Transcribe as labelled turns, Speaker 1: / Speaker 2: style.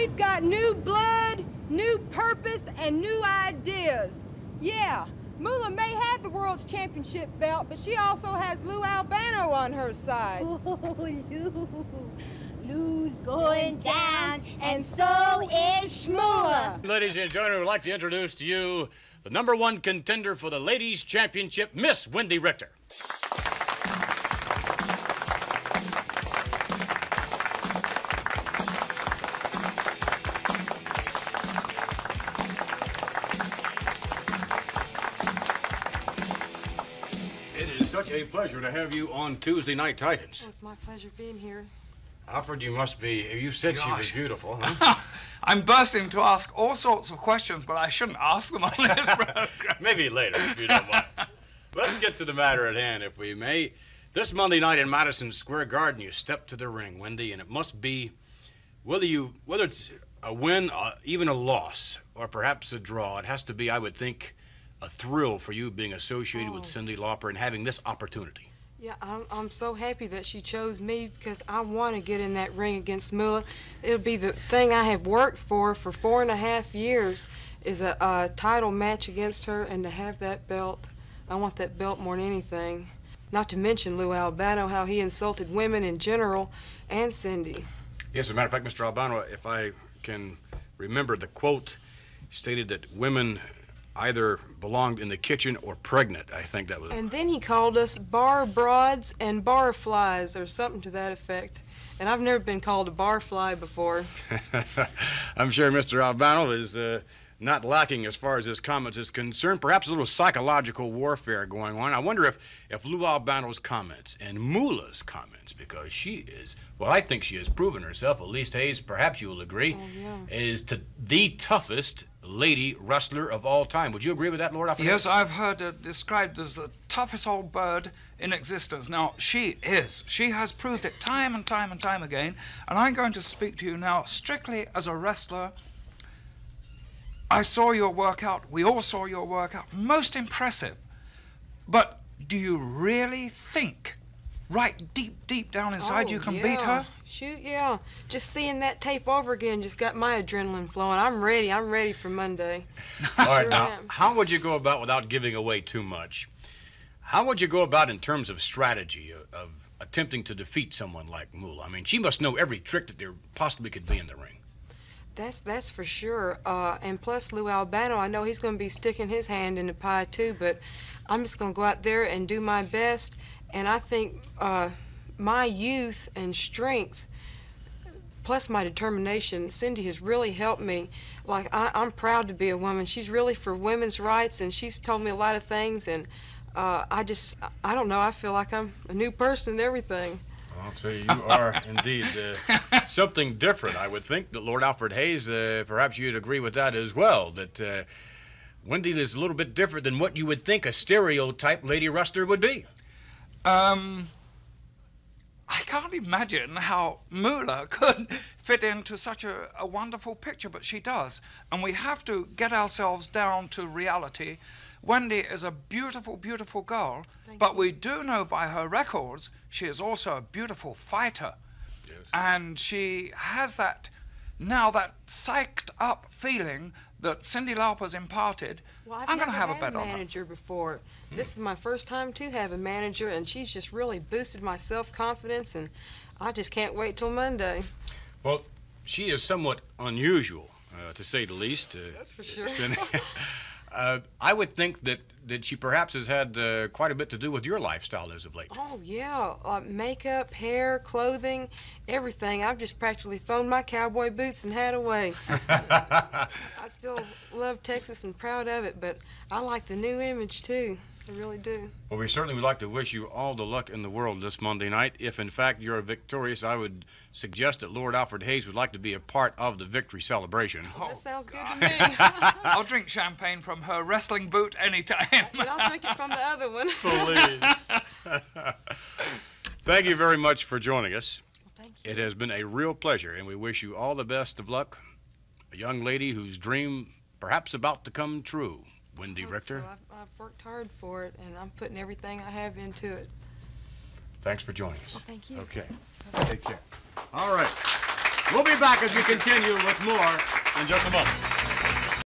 Speaker 1: we've got new blood, new purpose, and new ideas. Yeah, Moolah may have the World's Championship belt, but she also has Lou Albano on her side.
Speaker 2: Oh, Lou's going down, and so is Moolah.
Speaker 3: Ladies and gentlemen, we'd like to introduce to you the #1 contender for the Ladies' Championship, Miss Wendi Richter. It is such a pleasure to have you on Tuesday Night Titans.
Speaker 4: Well, it's my pleasure being here.
Speaker 3: Alfred, you must be... You said she was beautiful, huh?
Speaker 5: I'm bursting to ask all sorts of questions, but I shouldn't ask them on this program.
Speaker 3: Maybe later, if you don't mind. Let's get to the matter at hand, if we may. This Monday night in Madison Square Garden, you step to the ring, Wendi, and it must be, whether it's a win, even a loss, or perhaps a draw, it has to be, I would think, a thrill for you being associated with Cyndi Lauper and having this opportunity.
Speaker 4: Yeah, I'm so happy that she chose me because I want to get in that ring against Moolah. It'll be the thing I have worked for 4.5 years is a title match against her, and to have that belt, I want that belt more than anything. Not to mention Lou Albano, how he insulted women in general, and Cyndi.
Speaker 3: Yes, as a matter of fact, Mr. Albano, if I can remember, the quote stated that women either belonged in the kitchen or pregnant, I think that was.
Speaker 4: And then he called us bar broads and bar flies, or something to that effect. And I've never been called a bar fly before.
Speaker 3: I'm sure Mr. Albano is not lacking as far as his comments is concerned. Perhaps a little psychological warfare going on. I wonder if Lou Albano's comments and Moolah's comments, because she is, well, I think she has proven herself, at least Hayes, perhaps you will agree, is the toughest lady wrestler of all time. Would you agree with that, Lord Alfred?
Speaker 5: Yes, I've heard her described as the toughest old bird in existence. Now, she is. She has proved it time and time and time again. And I'm going to speak to you now strictly as a wrestler. I saw your workout. We all saw your workout. Most impressive. But do you really think, right deep down inside, you can beat her?
Speaker 4: Shoot, yeah. Just seeing that tape over again just got my adrenaline flowing. I'm ready for Monday.
Speaker 3: All right, now, how would you go about, without giving away too much, how would you go about in terms of strategy of attempting to defeat someone like Moolah? I mean, she must know every trick that there possibly could be in the ring.
Speaker 4: That's for sure. And plus Lou Albano, I know he's going to be sticking his hand in the pie too, but I'm just going to go out there and do my best. And I think my youth and strength, plus my determination, Cyndi has really helped me. Like, I'm proud to be a woman. She's really for women's rights, and she's told me a lot of things, and I don't know, I feel like I'm a new person and everything.
Speaker 3: I'll tell you, you are indeed something different. I would think that Lord Alfred Hayes, perhaps you'd agree with that as well, that Wendi is a little bit different than what you would think a stereotype lady wrestler would be.
Speaker 5: I can't imagine how Moolah could fit into such a wonderful picture, but she does. And we have to get ourselves down to reality. Wendi is a beautiful, beautiful girl, but we do know by her records she is also a beautiful fighter. Yes. And she has that psyched up feeling that Cyndi Lauper's imparted.
Speaker 4: Well,
Speaker 5: I'm going to have a bet on her.
Speaker 4: I've never had a manager before. This is my first time to have a manager, and she's just really boosted my self-confidence, and I just can't wait till Monday.
Speaker 3: Well, she is somewhat unusual, to say the least.
Speaker 4: That's for sure.
Speaker 3: I would think that she perhaps has had quite a bit to do with your lifestyle as of late.
Speaker 4: Oh, yeah. Makeup, hair, clothing, everything. I've just practically thrown my cowboy boots and hat away. I still love Texas and proud of it, but I like the new image, too. I really do. Well,
Speaker 3: we certainly would like to wish you all the luck in the world this Monday night. If, in fact, you're victorious, I would suggest that Lord Alfred Hayes would like to be a part of the victory celebration.
Speaker 4: Oh, that sounds good to me.
Speaker 5: I'll drink champagne from her wrestling boot anytime.
Speaker 4: And I'll drink it from the other one.
Speaker 3: Please. Thank you very much for joining us.
Speaker 4: Well, thank you.
Speaker 3: It has been a real pleasure, and we wish you all the best of luck. A young lady whose dream perhaps about to come true. Wendi Richter.
Speaker 4: So I've worked hard for it, and I'm putting everything I have into it.
Speaker 3: Thanks for joining us.
Speaker 4: Well, thank you.
Speaker 3: Okay. Take care. All right. We'll be back as we continue with more in just a moment.